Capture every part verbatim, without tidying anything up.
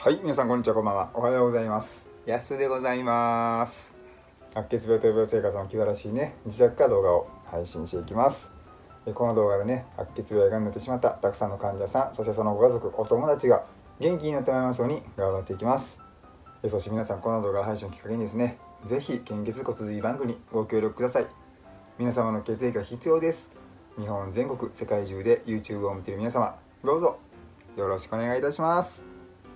はい、皆さんこんにちは、こんばんは。おはようございます。やすでございます。白血病と予防生活の気晴らしいね、自宅から動画を配信していきます。この動画でね、白血病やがんになってしまったたくさんの患者さん、そしてそのご家族、お友達が元気になってもらいますように頑張っていきます。そして皆さん、この動画配信をきっかけにですね、ぜひ献血骨髄バンクにご協力ください。皆様の血液が必要です。日本全国、世界中で YouTube を見ている皆様、どうぞよろしくお願いいたします。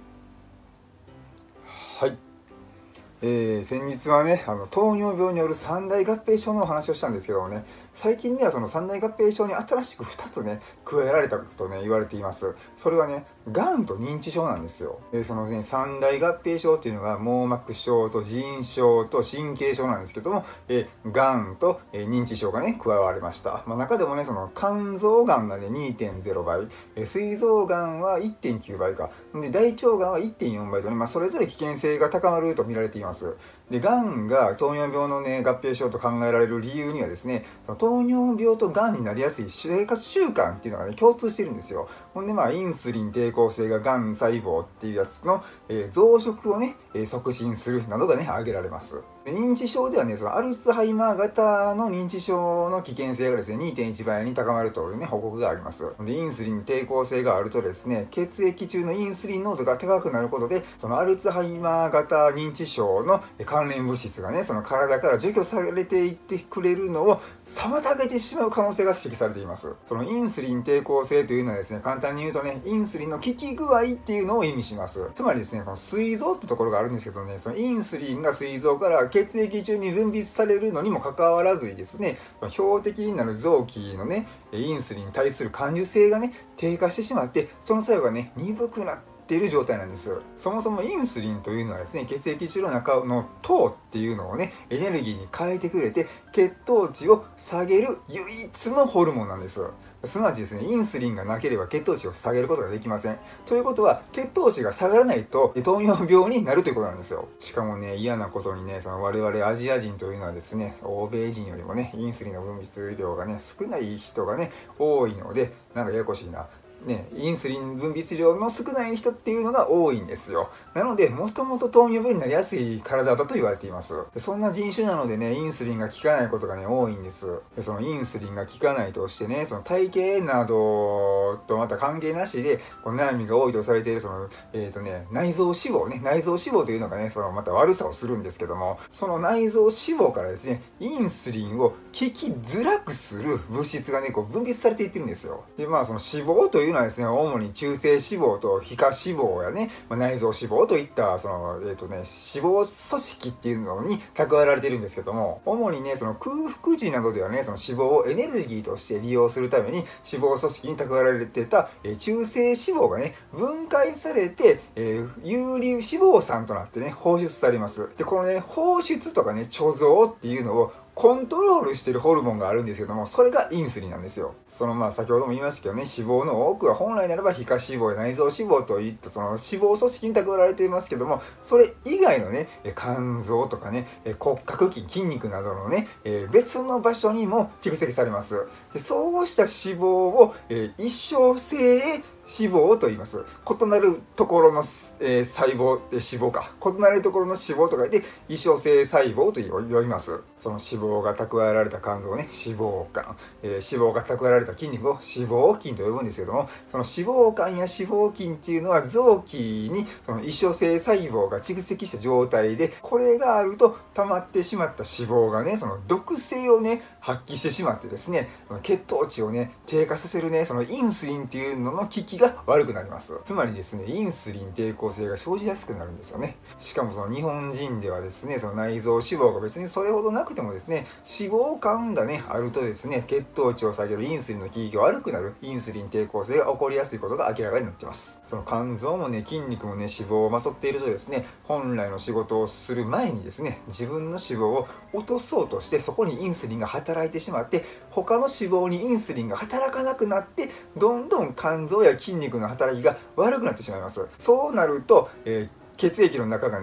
はい、えー、先日はね、あの糖尿病による三大合併症のお話をしたんですけどもね、最近ではその三大合併症に新しくふたつね、加えられたとね、言われています。それはね、がんと認知症なんですよ。でそのね、三大合併症っていうのが網膜症と腎症と神経症なんですけども、えー、がんと、えー、認知症がね、加わりました。まあ、中でもね、その肝臓がんがね、にてんゼロばい、えー、膵臓がんは いってんきゅうばいか、で大腸がんは いってんよんばいとね、まあ、それぞれ危険性が高まると見られています。で、がんが糖尿病のね、合併症と考えられる理由にはですね、その糖尿病とがんになりやすい生活習慣っていうのがね、共通してるんですよ。ほんで、まあ、インスリン抵抗性ががん細胞っていうやつの、えー、増殖をね、えー、促進するなどがね、挙げられます。で認知症ではね、そのアルツハイマー型の認知症の危険性がですね、にてんいちばいに高まるというね、報告があります。で、インスリン抵抗性があるとですね、血液中のインスリン濃度が高くなることで、そのアルツハイマー型認知症の関連物質がね、その体から除去されていってくれるのを妨げてしまう可能性が指摘されています。そのインスリン抵抗性というのはですね、簡単に言うとね、インスリンの効き具合っていうのを意味します。つまりですね、この膵臓ってところがあるんですけどね、そのインスリンが膵臓から血液中に分泌されるのにもかかわらずにですね、その標的になる臓器のね、インスリンに対する感受性がね、低下してしまって、その作用がね、鈍くなっている状態なんです。そもそもインスリンというのはですね、血液中の中の糖っていうのをね、エネルギーに変えてくれて、血糖値を下げる唯一のホルモンなんです。すなわちですね、インスリンがなければ血糖値を下げることができません。ということは、血糖値が下がらないと糖尿病になるということなんですよ。しかもね、嫌なことにね、その我々アジア人というのはですね、欧米人よりもね、インスリンの分泌量がね、少ない人がね、多いので、なんかややこしいな。ね、インスリン分泌量の少ない人っていうのが多いんですよ。なので、もともと糖尿病になりやすい体だと言われています。そんな人種なのでね、インスリンが効かないことがね、多いんです。でそのインスリンが効かないとしてね、その体型などとまた関係なしで、この悩みが多いとされている、その、えっとね、内臓脂肪ね、内臓脂肪というのがね、そのまた悪さをするんですけども、その内臓脂肪からですね、インスリンを効きづらくする物質がね、こう分泌されていってるんですよ。で、まあ、その脂肪というのはですね、主に中性脂肪と皮下脂肪やね、まあ、内臓脂肪といったその、えーとね、脂肪組織っていうのに蓄えられているんですけども、主にね、その空腹時などではね、その脂肪をエネルギーとして利用するために脂肪組織に蓄えられてた、えー、中性脂肪がね、分解されて、えー、有利脂肪酸となってね、放出されます。で、このね、放出とかね、貯蔵っていうのをコントロールしているホルモンがあるんですけども、それがインスリンなんですよ。そのまあ先ほども言いましたけどね、脂肪の多くは本来ならば皮下脂肪や内臓脂肪といったその脂肪組織に蓄えられていますけども、それ以外のね、肝臓とかね、骨格筋、筋肉などのね、別の場所にも蓄積されます。でそうした脂肪を一生性脂肪と言います。異なるところの、えー、細胞で脂肪か。異なるところの脂肪と書いて、異所性細胞と呼びます。その脂肪が蓄えられた肝臓をね、脂肪肝、えー、脂肪が蓄えられた筋肉を脂肪筋と呼ぶんですけども、その脂肪肝や脂肪筋っていうのは臓器にその異所性細胞が蓄積した状態で、これがあると溜まってしまった脂肪がね、その毒性をね、発揮してしまってですね、血糖値をね、低下させるね、そのインスリンっていうのの効きが悪くなります。つまりですね、インスリン抵抗性が生じやすくなるんですよね。しかもその日本人ではですね、その内臓脂肪が別にそれほどなくてもですね、脂肪肝がね、あるとですね、血糖値を下げるインスリンの効きが悪くなるインスリン抵抗性が起こりやすいことが明らかになっています。その肝臓もね、筋肉もね、脂肪をまとっているとですね、本来の仕事をする前にですね、自分の脂肪を落とそうとして、そこにインスリンが働いてしまって、他の脂肪にインスリンが働かなくなって、どんどん肝臓や筋肉の働きが悪くなってしまいます。そうなると、えー血液の中がね、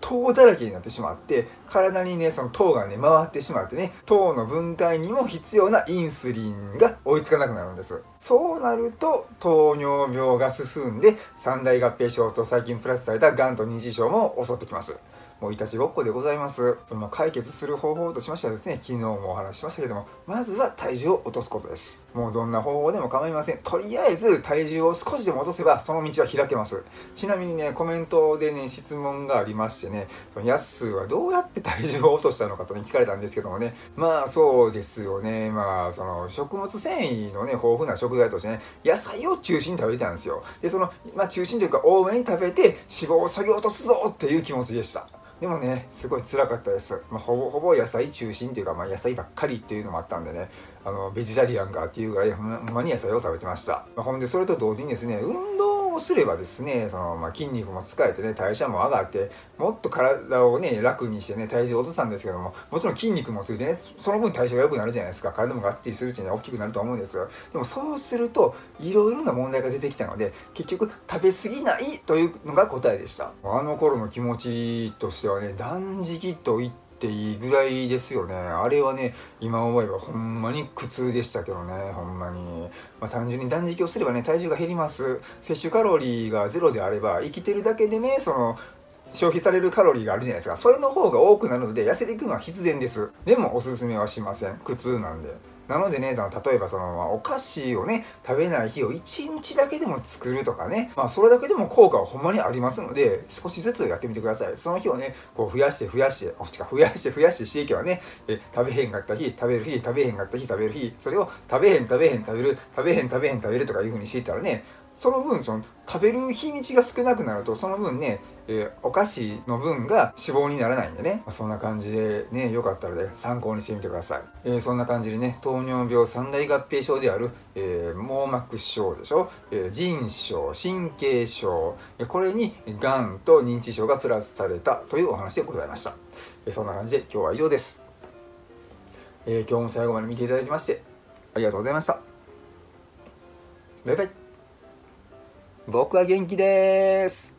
糖だらけになってしまって、体にねその糖がね回ってしまってね、糖の分解にも必要なインスリンが追いつかなくなるんです。そうなると糖尿病が進んで、三大合併症と最近プラスされたがんと認知症も襲ってきます。もういたちごっこでございます。その解決する方法としましてはですね、昨日もお話ししましたけども、まずは体重を落とすことです。もうどんな方法でも構いません。とりあえず体重を少しでも落とせばその道は開けます。ちなみにね、コメントでね、質問がありましてね、そのやっすーはどうやって体重を落としたのかとね、聞かれたんですけどもね、まあそうですよね。まあその食物繊維のね、豊富な食材としてね、野菜を中心に食べてたんですよ。で、その、まあ中心というか多めに食べて脂肪を下げ落とすぞっていう気持ちでした。でもね、すごい辛かったです。まあ、ほぼほぼ野菜中心っていうか、まあ、野菜ばっかりっていうのもあったんでね、あのベジタリアンかっていうぐらいほんまに野菜を食べてました。まあ、ほんでそれと同時にですね、運動をすればですね、そのまあ筋肉も使えてね、代謝も上がって、もっと体をね楽にしてね、体重を落としたんですけども、もちろん筋肉もついてね、その分代謝が良くなるじゃないですか。体もがっちりするうちに大きくなると思うんですよ。でもそうするといろいろな問題が出てきたので、結局食べ過ぎないというのが答えでした。あの頃の気持ちとしてはね、断食と言っていいぐらいですよね。あれはね、今思えばほんまに苦痛でしたけどね、ほんまに。まあ、単純に断食をすればね、体重が減ります。摂取カロリーがゼロであれば、生きてるだけでね、その、消費されるカロリーがあるじゃないですか。それの方が多くなるので、痩せていくのは必然です。でも、おすすめはしません。苦痛なんで。なのでね、例えばそのお菓子をね食べない日をいちにちだけでも作るとかね、まあそれだけでも効果はほんまにありますので、少しずつやってみてください。その日をねこう増やして増やしておちか増やして増やしてしていけばね、え食べへんかった日食べる日食べへんかった日食べる日、それを食べへん食べへん食べる食べへん食べへん食べるとかいう風にしていったらね、その分その食べる日にちが少なくなると、その分ね、えー、お菓子の分が脂肪にならないんでね、まあ、そんな感じでね、よかったらね参考にしてみてください。えー、そんな感じでね、糖尿病三大合併症である、えー、網膜症でしょ、えー、腎症、神経症、これにがんと認知症がプラスされたというお話でございました。えー、そんな感じで今日は以上です。えー、今日も最後まで見ていただきましてありがとうございました。バイバイ。僕は元気です。